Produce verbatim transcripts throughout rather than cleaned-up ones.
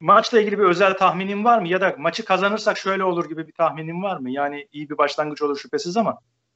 Maçla ilgili bir özel tahminin var mı? Ya da maçı kazanırsak şöyle olur gibi bir tahminin var mı? Yani iyi bir başlangıç olur şüphesiz ama.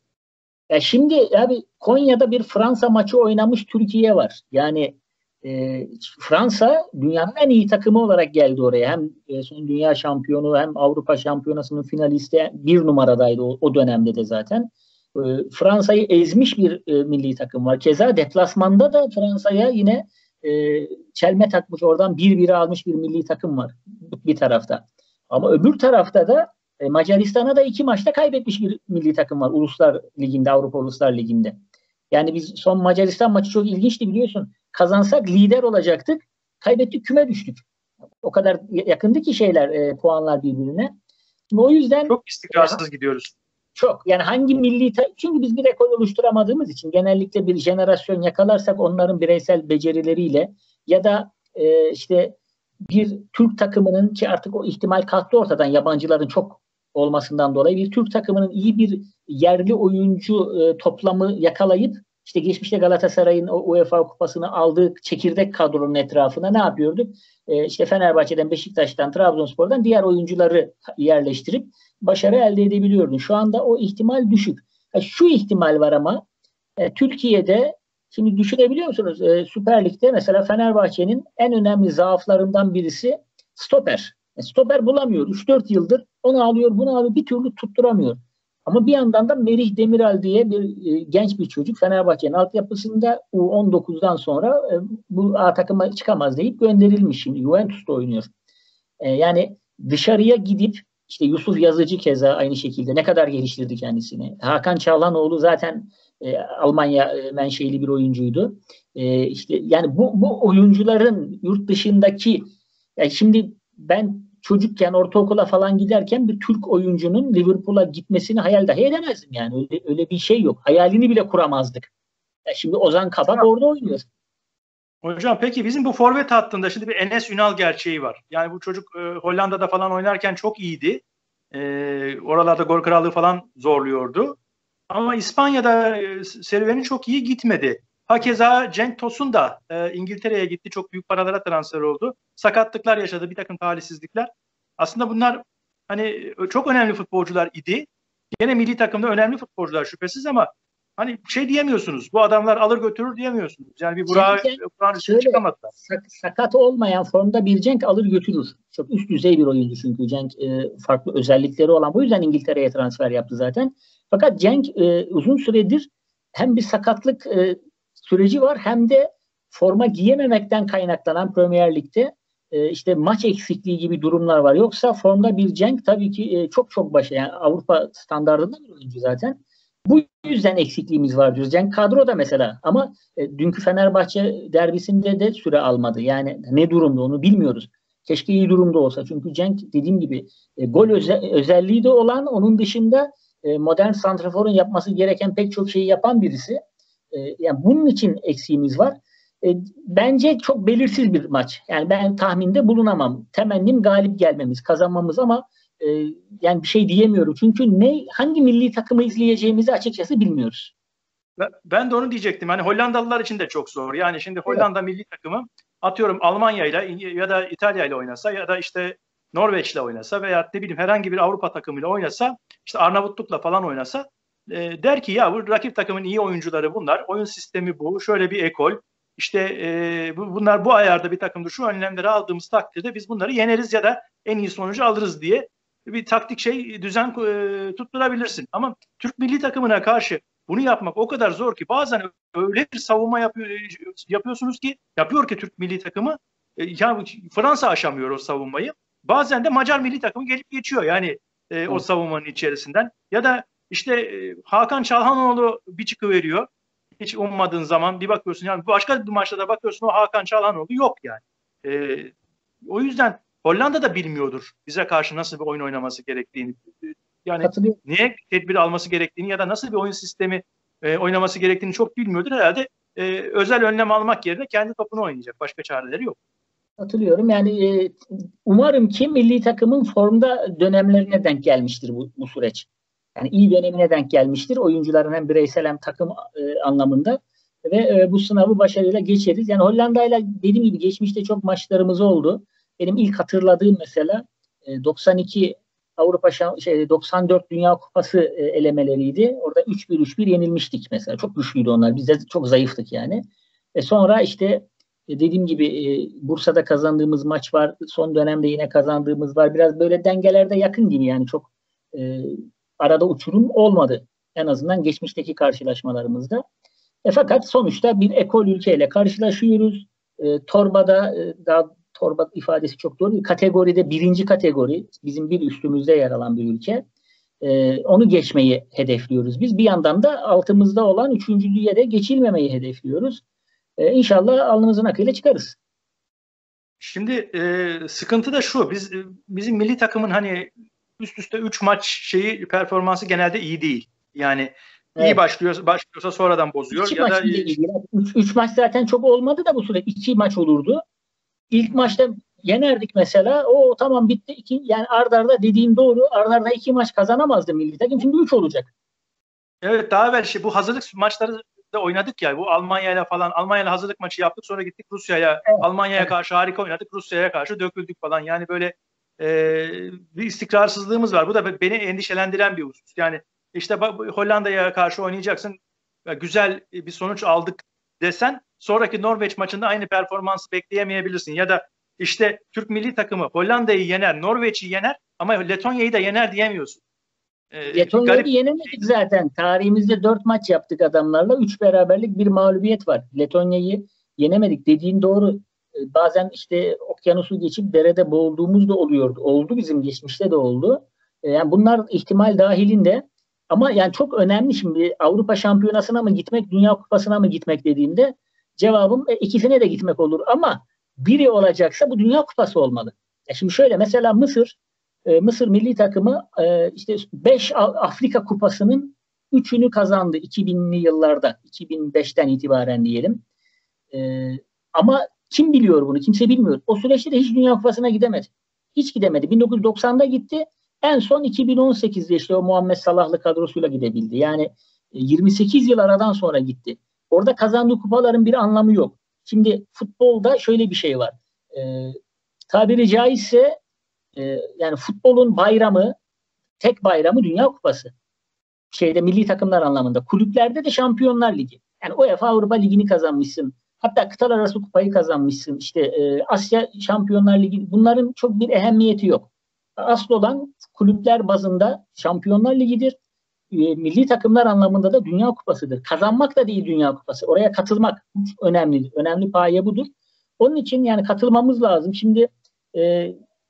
Ya şimdi abi Konya'da bir Fransa maçı oynamış Türkiye var. Yani e, Fransa dünyanın en iyi takımı olarak geldi oraya. Hem e, son dünya şampiyonu hem Avrupa şampiyonasının finalisti bir numaradaydı o, o dönemde de zaten. E, Fransa'yı ezmiş bir e, milli takım var. Keza deplasmanda da Fransa'ya yine e, çelme takmış, oradan bir bire almış bir milli takım var bir tarafta. Ama öbür tarafta da e, Macaristan'a da iki maçta kaybetmiş bir milli takım var Uluslar Ligi'nde, Avrupa Uluslar Ligi'nde. Yani biz son Macaristan maçı çok ilginçti biliyorsun. Kazansak lider olacaktık. Kaybettik, küme düştük. O kadar yakındı ki şeyler, e, puanlar birbirine. Şimdi o yüzden çok istikrarsız e, gidiyoruz. Çok. Yani hangi milli ta- çünkü biz bir ekol oluşturamadığımız için genellikle bir jenerasyon yakalarsak onların bireysel becerileriyle ya da e, işte bir Türk takımının, ki artık o ihtimal kalktı ortadan yabancıların çok olmasından dolayı, bir Türk takımının iyi bir yerli oyuncu e, toplamı yakalayıp işte geçmişte Galatasaray'ın o UEFA kupasını aldığı çekirdek kadronun etrafına ne yapıyorduk? E, işte Fenerbahçe'den, Beşiktaş'tan, Trabzonspor'dan diğer oyuncuları yerleştirip başarı elde edebiliyordun. Şu anda o ihtimal düşük. Ha, şu ihtimal var ama e, Türkiye'de şimdi düşünebiliyor musunuz? E, Süper Lig'de mesela Fenerbahçe'nin en önemli zaaflarından birisi stoper. E, stoper bulamıyor. üç dört yıldır onu alıyor, bunu alıyor, bir türlü tutturamıyor. Ama bir yandan da Merih Demiral diye bir e, genç bir çocuk Fenerbahçe'nin altyapısında U on dokuzdan sonra e, bu A takıma çıkamaz deyip gönderilmiş. Şimdi Juventus'ta oynuyor. E, yani dışarıya gidip işte Yusuf Yazıcı keza aynı şekilde ne kadar geliştirdi kendisini. Hakan Çalhanoğlu zaten e, Almanya e, menşeli bir oyuncuydu. E, işte yani bu bu oyuncuların yurt dışındaki, yani şimdi ben çocukken ortaokula falan giderken bir Türk oyuncunun Liverpool'a gitmesini hayal dahi edemezdim yani. Öyle, öyle bir şey yok. Hayalini bile kuramazdık. Yani şimdi Ozan Kabak Hocam, orada oynuyor. Hocam peki bizim bu forvet hattında şimdi bir Enes Ünal gerçeği var. Yani bu çocuk e, Hollanda'da falan oynarken çok iyiydi. E, oralarda gol krallığı falan zorluyordu. Ama İspanya'da e, serüveni çok iyi gitmedi. Hakeza Cenk Tosun da e, İngiltere'ye gitti. Çok büyük paralara transfer oldu. Sakatlıklar yaşadı, bir takım talihsizlikler. Aslında bunlar hani çok önemli futbolcular idi. Gene milli takımda önemli futbolcular şüphesiz ama hani şey diyemiyorsunuz. Bu adamlar alır götürür diyemiyorsunuz. Yani bir Burak'ın üstüne çıkamadılar. Sakat olmayan formda bir Cenk alır götürür. Çok üst düzey bir oyuncu çünkü Cenk, e, farklı özellikleri olan. Bu yüzden İngiltere'ye transfer yaptı zaten. Fakat Cenk e, uzun süredir hem bir sakatlık e, süreci var hem de forma giyememekten kaynaklanan Premier Lig'de e, işte maç eksikliği gibi durumlar var. Yoksa formda bir Cenk tabii ki e, çok çok başa, yani Avrupa standartında bir oyuncu zaten. Bu yüzden eksikliğimiz var diyoruz. Cenk kadroda mesela ama e, dünkü Fenerbahçe derbisinde de süre almadı. Yani ne durumda onu bilmiyoruz. Keşke iyi durumda olsa. Çünkü Cenk dediğim gibi e, gol öze- özelliği de olan, onun dışında e, modern santraforun yapması gereken pek çok şeyi yapan birisi. E, yani bunun için eksiğimiz var. E, bence çok belirsiz bir maç. Yani ben tahminde bulunamam. Temennim galip gelmemiz, kazanmamız ama e, yani bir şey diyemiyorum. Çünkü ne hangi milli takımı izleyeceğimizi açıkçası bilmiyoruz. Ben de onu diyecektim. Hani Hollandalılar için de çok zor. Yani şimdi Hollanda evet. milli takımı atıyorum Almanya ile ya da İtalya ile oynasa ya da işte Norveç ile oynasa veya ne bileyim herhangi bir Avrupa takımıyla oynasa, işte Arnavutluk'la falan oynasa e, der ki ya bu rakip takımın iyi oyuncuları bunlar. Oyun sistemi bu. Şöyle bir ekol. İşte e, bu, bunlar bu ayarda bir takımdır. Şu önlemleri aldığımız takdirde biz bunları yeneriz ya da en iyi sonucu alırız diye bir taktik şey düzen e, tutturabilirsin. Ama Türk milli takımına karşı bunu yapmak o kadar zor ki bazen öyle bir savunma yapıyor, yapıyorsunuz ki yapıyor ki Türk milli takımı e, ya Fransa aşamıyor o savunmayı. Bazen de Macar milli takımı gelip geçiyor yani e, o savunmanın içerisinden. Ya da işte e, Hakan Çalhanoğlu bir çıkıveriyor. Hiç ummadığın zaman bir bakıyorsun yani başka bir maçta da bakıyorsun o Hakan Çalhanoğlu yok yani. E, o yüzden Hollanda da bilmiyordur bize karşı nasıl bir oyun oynaması gerektiğini. Yani niye tedbir alması gerektiğini ya da nasıl bir oyun sistemi e, oynaması gerektiğini çok bilmiyordur. Herhalde e, özel önlem almak yerine kendi topunu oynayacak. Başka çareleri yok. Katılıyorum. Yani e, umarım ki milli takımın formda dönemlerine denk gelmiştir bu, bu süreç. Yani iyi dönemine denk gelmiştir. Oyuncuların hem bireysel hem takım e, anlamında ve e, bu sınavı başarıyla geçeriz. Yani Hollanda'yla dediğim gibi geçmişte çok maçlarımız oldu. benim ilk hatırladığım mesela e, doksan iki Avrupa Şam- şey, doksan dört Dünya Kupası e, elemeleriydi. Orada üç bir üç bir yenilmiştik mesela. Çok güçlüydü onlar. Biz de çok zayıftık yani. E sonra işte e, dediğim gibi e, Bursa'da kazandığımız maç var. Son dönemde yine kazandığımız var. Biraz böyle dengelerde yakın gibi yani çok e, arada uçurum olmadı. En azından geçmişteki karşılaşmalarımızda. E fakat sonuçta bir ekol ülkeyle karşılaşıyoruz. E, torbada e, daha torba ifadesi çok doğru değil. Kategoride birinci kategori bizim bir üstümüzde yer alan bir ülke. E, onu geçmeyi hedefliyoruz biz. Bir yandan da altımızda olan üçüncülüğe de geçilmemeyi hedefliyoruz. E, İnşallah alnımızın akıyla çıkarız. Şimdi e, sıkıntı da şu. Biz e, bizim milli takımın hani üst üste üç maç şeyi performansı genelde iyi değil. Yani iyi Evet. başlıyor, başlıyorsa sonradan bozuyor İki ya maç da bile e, iyi. Üç, üç maç zaten çok olmadı da bu süre. İki maç olurdu. İlk maçta yenerdik mesela. O tamam bitti. İki, yani arda arda dediğin doğru. Arda arda iki maç kazanamazdı milli takım. Şimdi üç olacak. evet, daha evvel şey, bu hazırlık maçları da oynadık ya. Bu Almanya'yla falan, Almanya'yla hazırlık maçı yaptık. Sonra gittik Rusya'ya. Evet, Almanya'ya evet. karşı harika oynadık. Rusya'ya karşı döküldük falan. Yani böyle e, bir istikrarsızlığımız var. Bu da beni endişelendiren bir husus. Yani işte Hollanda'ya karşı oynayacaksın. Güzel bir sonuç aldık desen sonraki Norveç maçında aynı performansı bekleyemeyebilirsin. Ya da işte Türk milli takımı Hollanda'yı yener, Norveç'i yener ama Letonya'yı da yener diyemiyorsun. E, Letonya'yı garip. yenemedik zaten. Tarihimizde dört maç yaptık adamlarla. Üç beraberlik bir mağlubiyet var. Letonya'yı yenemedik. Dediğin doğru. Ee, Bazen işte okyanusu geçip derede boğulduğumuz da oluyordu. Oldu bizim geçmişte de oldu. Ee, Yani bunlar ihtimal dahilinde. Ama yani çok önemli şimdi Avrupa Şampiyonası'na mı gitmek, Dünya Kupası'na mı gitmek dediğimde cevabım e, ikisine de gitmek olur. Ama biri olacaksa bu Dünya Kupası olmalı. Ya şimdi şöyle mesela Mısır e, Mısır milli takımı e, işte beş Afrika Kupası'nın üçünü kazandı iki binli yıllarda. iki bin beşten itibaren diyelim. E, Ama kim biliyor bunu? Kimse bilmiyor. O süreçte de hiç Dünya Kupası'na gidemedi. Hiç gidemedi. bin dokuz yüz doksanda gitti. En son iki bin on sekizde işte o Muhammed Salahlı kadrosuyla gidebildi. Yani e, yirmi sekiz yıl aradan sonra gitti. Orada kazandığı kupaların bir anlamı yok. Şimdi futbolda şöyle bir şey var. E, Tabiri caizse e, yani futbolun bayramı, tek bayramı Dünya Kupası. Şeyde milli takımlar anlamında. Kulüplerde de Şampiyonlar Ligi. Yani UEFA Avrupa Ligi'ni kazanmışsın. Hatta kıtalar arası kupayı kazanmışsın. İşte e, Asya Şampiyonlar Ligi. Bunların çok bir ehemmiyeti yok. Asıl olan kulüpler bazında Şampiyonlar Ligi'dir. E, milli takımlar anlamında da Dünya Kupası'dır. Kazanmak da değil Dünya Kupası. Oraya katılmak önemlidir. Önemli paye budur. Onun için yani katılmamız lazım. Şimdi e,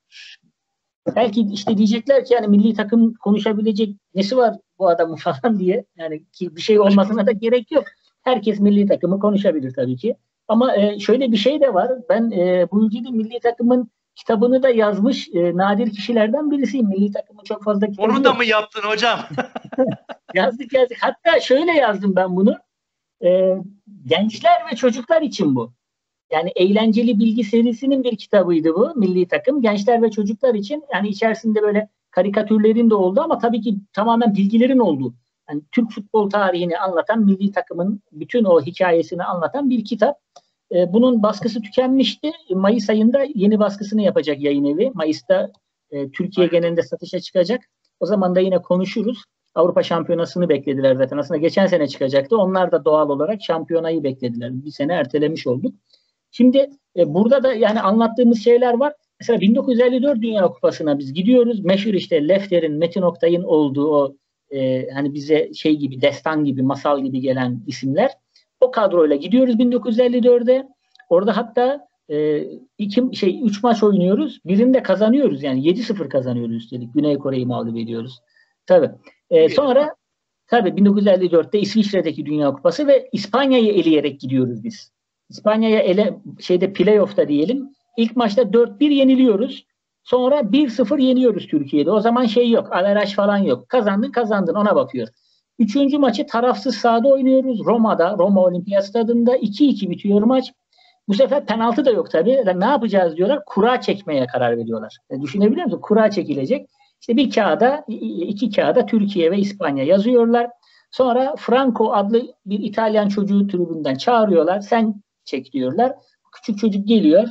belki işte diyecekler ki yani milli takım konuşabilecek nesi var bu adamın falan diye. Yani ki bir şey olmasına da gerek yok. Herkes milli takımı konuşabilir tabii ki. Ama e, şöyle bir şey de var. Ben e, bu ülkede milli takımın kitabını da yazmış e, nadir kişilerden birisiyim. Milli takımın çok fazla kitabı Onu da yok. mı yaptın hocam? Yazdık yazdık. Hatta şöyle yazdım ben bunu. E, Gençler ve çocuklar için bu. Yani eğlenceli bilgi serisinin bir kitabıydı bu Milli Takım. Gençler ve çocuklar için yani içerisinde böyle karikatürlerin de oldu ama tabii ki tamamen bilgilerin olduğu. Yani Türk futbol tarihini anlatan Milli Takım'ın bütün o hikayesini anlatan bir kitap. Ee, bunun baskısı tükenmişti. Mayıs ayında yeni baskısını yapacak yayın evi. Mayıs'ta e, Türkiye genelinde satışa çıkacak. O zaman da yine konuşuruz. Avrupa Şampiyonası'nı beklediler zaten. Aslında geçen sene çıkacaktı. Onlar da doğal olarak şampiyonayı beklediler. Bir sene ertelemiş olduk. Şimdi e, burada da yani anlattığımız şeyler var. Mesela bin dokuz yüz elli dört Dünya Kupası'na biz gidiyoruz. Meşhur işte Lefter'in, Metin Oktay'ın olduğu o e, hani bize şey gibi, destan gibi, masal gibi gelen isimler. O kadroyla gidiyoruz bin dokuz yüz elli dörde. Orada hatta e, iki şey üç maç oynuyoruz. Birinde kazanıyoruz yani yedi sıfır kazanıyoruz üstelik. Güney Kore'yi mağlup ediyoruz. Tabii. E, sonra tabii bin dokuz yüz elli dörtte İsviçre'deki Dünya Kupası ve İspanya'yı eleyerek gidiyoruz biz. İspanya'ya ele şeyde playoff'ta diyelim. İlk maçta dört bir yeniliyoruz. Sonra bir sıfır yeniyoruz Türkiye'de. O zaman şey yok. Averaj falan yok. Kazandın kazandın ona bakıyor. Üçüncü maçı tarafsız sahada oynuyoruz. Roma'da, Roma Olimpiyat Stadında iki iki bitiyor maç. Bu sefer penaltı da yok tabii. Ne yapacağız diyorlar. Kura çekmeye karar veriyorlar. Yani düşünebiliyor musun? Kura çekilecek. İşte bir kağıda, iki kağıda Türkiye ve İspanya yazıyorlar. Sonra Franco adlı bir İtalyan çocuğu tribünden çağırıyorlar. Sen çek diyorlar. Küçük çocuk geliyor.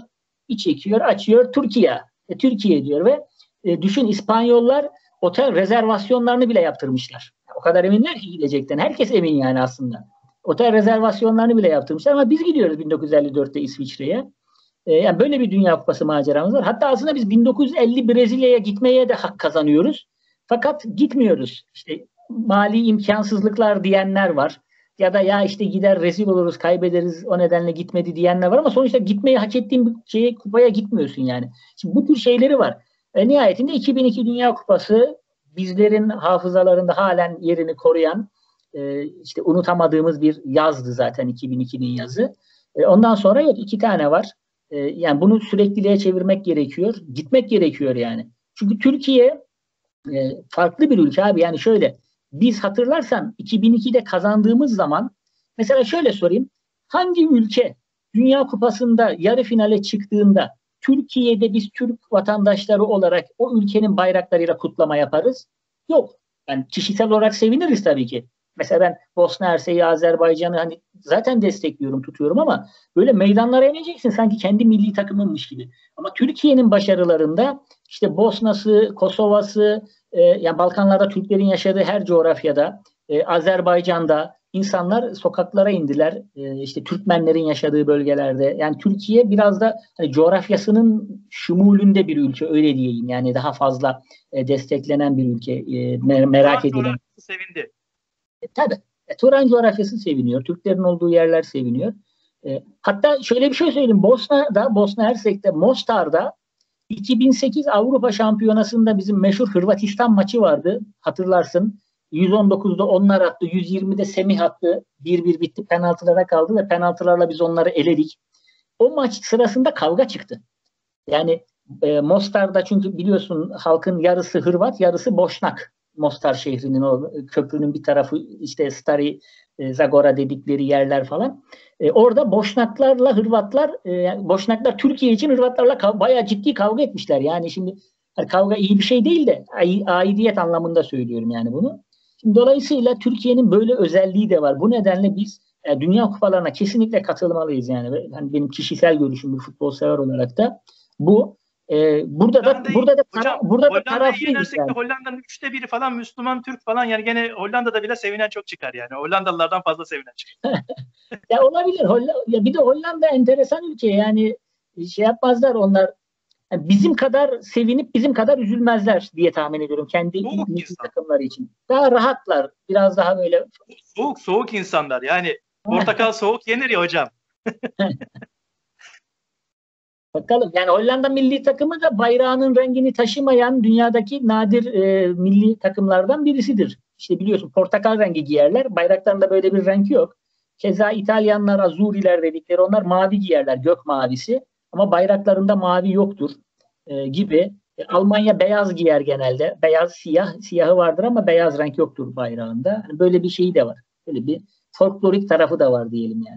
bir çekiyor, açıyor Türkiye. E, Türkiye diyor ve e, düşün İspanyollar otel rezervasyonlarını bile yaptırmışlar. O kadar eminler ki gidecekten. Herkes emin yani aslında. Otel rezervasyonlarını bile yaptırmışlar ama biz gidiyoruz bin dokuz yüz elli dörtte İsviçre'ye. E, yani böyle bir Dünya Kupası maceramız var. Hatta aslında biz bin dokuz yüz elli Brezilya'ya gitmeye de hak kazanıyoruz. Fakat gitmiyoruz. İşte mali imkansızlıklar diyenler var. Ya da ya işte gider rezil oluruz, kaybederiz o nedenle gitmedi diyenler var ama sonuçta gitmeyi hak ettiğin bir şeye, kupaya gitmiyorsun yani. Şimdi bu tür şeyleri var. E, nihayetinde iki bin iki Dünya Kupası bizlerin hafızalarında halen yerini koruyan e, işte unutamadığımız bir yazdı zaten iki bin ikinin yazı. E, ondan sonra yok iki tane var. E, yani bunu sürekliliğe çevirmek gerekiyor. Gitmek gerekiyor yani. Çünkü Türkiye e, farklı bir ülke abi. Yani şöyle biz hatırlarsan iki bin ikide kazandığımız zaman mesela şöyle sorayım. Hangi ülke Dünya Kupası'nda yarı finale çıktığında Türkiye'de biz Türk vatandaşları olarak o ülkenin bayraklarıyla kutlama yaparız? Yok. Yani kişisel olarak seviniriz tabii ki. Mesela ben Bosna Hersek'i, Azerbaycan'ı hani zaten destekliyorum, tutuyorum ama böyle meydanlara ineceksin sanki kendi milli takımınmış gibi. Ama Türkiye'nin başarılarında işte Bosna'sı, Kosova'sı, e, yani Balkanlarda Türklerin yaşadığı her coğrafyada, e, Azerbaycan'da insanlar sokaklara indiler. E, işte Türkmenlerin yaşadığı bölgelerde. Yani Türkiye biraz da hani coğrafyasının şumulünde bir ülke öyle diyeyim. Yani daha fazla e, desteklenen bir ülke, e, mer- merak edilen. Sevindi. E, tabii. E, Turan coğrafyası seviniyor. Türklerin olduğu yerler seviniyor. E, hatta şöyle bir şey söyleyeyim. Bosna'da, Bosna Hersek'te, Mostar'da iki bin sekiz Avrupa Şampiyonası'nda bizim meşhur Hırvatistan maçı vardı. Hatırlarsın. yüz on dokuzda onlar attı. yüz yirmide Semih attı. bir bir bitti. Penaltılara kaldı ve penaltılarla biz onları eledik. O maç sırasında kavga çıktı. Yani e, Mostar'da çünkü biliyorsun halkın yarısı Hırvat, yarısı Boşnak. Mostar şehrinin o köprünün bir tarafı işte Stari e, Zagora dedikleri yerler falan. E, orada Boşnaklarla Hırvatlar, e, Boşnaklar Türkiye için Hırvatlarla kav- bayağı ciddi kavga etmişler. Yani şimdi yani kavga iyi bir şey değil de aidiyet anlamında söylüyorum yani bunu. Şimdi dolayısıyla Türkiye'nin böyle özelliği de var. Bu nedenle biz e, Dünya Kupalarına kesinlikle katılmalıyız yani. Yani benim kişisel görüşüm bir futbol sever olarak da bu. Ee, burada da burada da hocam, burada da Hollanda'yı taraflıyız yenersek yani. de Hollanda'nın üçte biri falan Müslüman Türk falan yani gene Hollanda'da bile sevinen çok çıkar yani. Hollandalılardan fazla sevinen çıkar. Ya olabilir. Holl- ya bir de Hollanda enteresan ülke yani şey yapmazlar onlar. Yani bizim kadar sevinip bizim kadar üzülmezler diye tahmin ediyorum kendi Soğuk milli insan. takımları için. Daha rahatlar. Biraz daha böyle Soğuk soğuk insanlar. Yani portakal soğuk yenir ya hocam. bakalım. Yani Hollanda milli takımı da bayrağının rengini taşımayan dünyadaki nadir e, milli takımlardan birisidir. İşte biliyorsun portakal rengi giyerler. Bayraklarında böyle bir renk yok. Keza İtalyanlar azuriler dedikleri onlar mavi giyerler. Gök mavisi. Ama bayraklarında mavi yoktur e, gibi. E, Almanya beyaz giyer genelde. Beyaz siyah. Siyahı vardır ama beyaz renk yoktur bayrağında. Yani böyle bir şey de var. Böyle bir folklorik tarafı da var diyelim yani.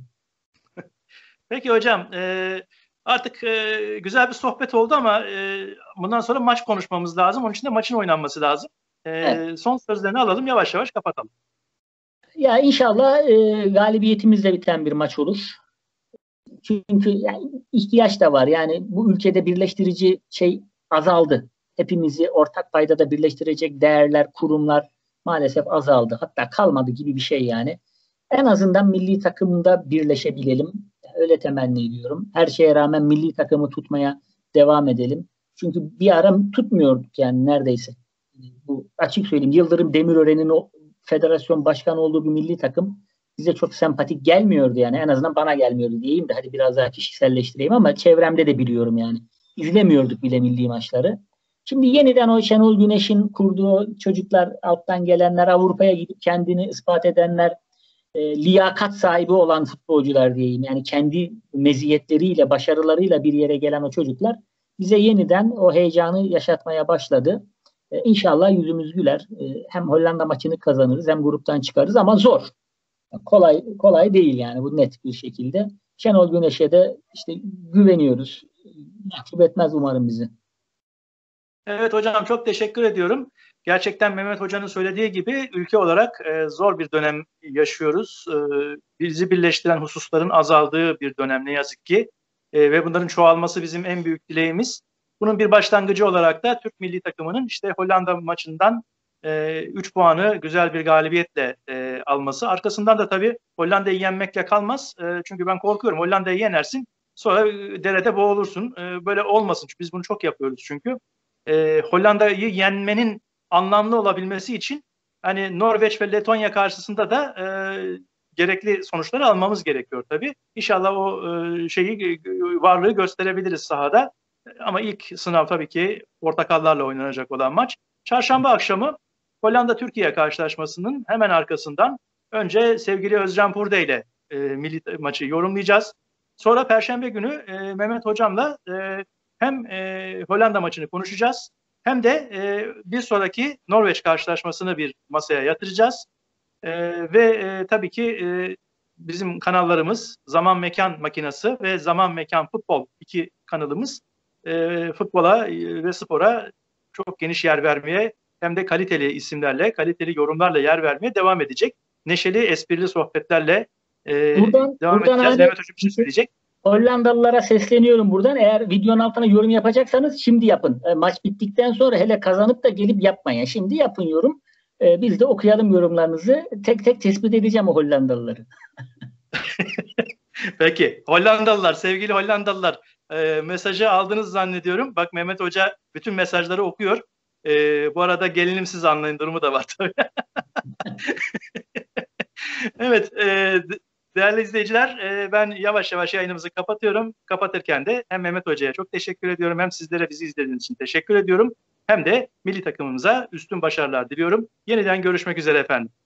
Peki hocam e, artık e, güzel bir sohbet oldu ama e, bundan sonra maç konuşmamız lazım. Onun için de maçın oynanması lazım. E, Evet. Son sözlerini alalım yavaş yavaş kapatalım. Ya inşallah e, galibiyetimizle biten bir maç olur. Çünkü yani ihtiyaç da var. Yani bu ülkede birleştirici şey azaldı. Hepimizi ortak paydada birleştirecek değerler, kurumlar maalesef azaldı. Hatta kalmadı gibi bir şey yani. En azından milli takımda birleşebilelim. Öyle temenni ediyorum. Her şeye rağmen milli takımı tutmaya devam edelim. Çünkü bir ara tutmuyorduk yani neredeyse. Bu açık söyleyeyim. Yıldırım Demirören'in o federasyon başkanı olduğu bir milli takım bize çok sempatik gelmiyordu yani. En azından bana gelmiyordu diyeyim de hadi biraz daha kişiselleştireyim ama çevremde de biliyorum yani. İzlemiyorduk bile milli maçları. Şimdi yeniden o Şenol Güneş'in kurduğu çocuklar, alttan gelenler, Avrupa'ya gidip kendini ispat edenler, e, liyakat sahibi olan futbolcular diyeyim. Yani kendi meziyetleriyle, başarılarıyla bir yere gelen o çocuklar bize yeniden o heyecanı yaşatmaya başladı. E, İnşallah yüzümüz güler. E, hem Hollanda maçını kazanırız hem gruptan çıkarız ama zor. Kolay kolay değil yani bu net bir şekilde. Şenol Güneş'e de işte güveniyoruz. Mahcup etmez umarım bizi. Evet hocam çok teşekkür ediyorum. Gerçekten Mehmet Hoca'nın söylediği gibi ülke olarak e, zor bir dönem yaşıyoruz. E, bizi birleştiren hususların azaldığı bir dönem ne yazık ki. e, ve bunların çoğalması bizim en büyük dileğimiz. Bunun bir başlangıcı olarak da Türk milli takımının işte Hollanda maçından üç puanı güzel bir galibiyetle e, alması. Arkasından da tabii Hollanda'yı yenmekle kalmaz. E, çünkü ben korkuyorum. Hollanda'yı yenersin, sonra e, derede boğulursun. E, böyle olmasın. Çünkü biz bunu çok yapıyoruz çünkü. E, Hollanda'yı yenmenin anlamlı olabilmesi için hani Norveç ve Letonya karşısında da e, gerekli sonuçları almamız gerekiyor tabii. İnşallah o e, şeyi varlığı gösterebiliriz sahada. Ama ilk sınav tabii ki Portakallarla oynanacak olan maç. Çarşamba akşamı Hollanda-Türkiye karşılaşmasının hemen arkasından önce sevgili Özcan Purde ile e, milli maçı yorumlayacağız. Sonra Perşembe günü e, Mehmet Hocam'la e, hem e, Hollanda maçını konuşacağız hem de e, bir sonraki Norveç karşılaşmasını bir masaya yatıracağız. E, ve e, tabii ki e, bizim kanallarımız Zaman Mekan Makinası ve Zaman Mekan Futbol iki kanalımız e, futbola e, ve spora çok geniş yer vermeye hem de kaliteli isimlerle, kaliteli yorumlarla yer vermeye devam edecek. Neşeli, esprili sohbetlerle e, buradan, devam buradan edeceğiz. abi, Mehmet Hocam bir şey söyleyecek. Hollandalılara sesleniyorum buradan. Eğer videonun altına yorum yapacaksanız şimdi yapın. E, maç bittikten sonra hele kazanıp da gelip yapmayın. Şimdi yapın yorum. E, biz de okuyalım yorumlarınızı. Tek tek tespit edeceğim o Hollandalıları. Peki. Hollandalılar, sevgili Hollandalılar e, mesajı aldınız zannediyorum. Bak Mehmet Hoca bütün mesajları okuyor. E, bu arada gelinim siz anlayın durumu da var tabii. Evet. E, değerli izleyiciler e, ben yavaş yavaş yayınımızı kapatıyorum. Kapatırken de hem Mehmet Hoca'ya çok teşekkür ediyorum. Hem sizlere bizi izlediğiniz için teşekkür ediyorum. Hem de milli takımımıza üstün başarılar diliyorum. Yeniden görüşmek üzere efendim.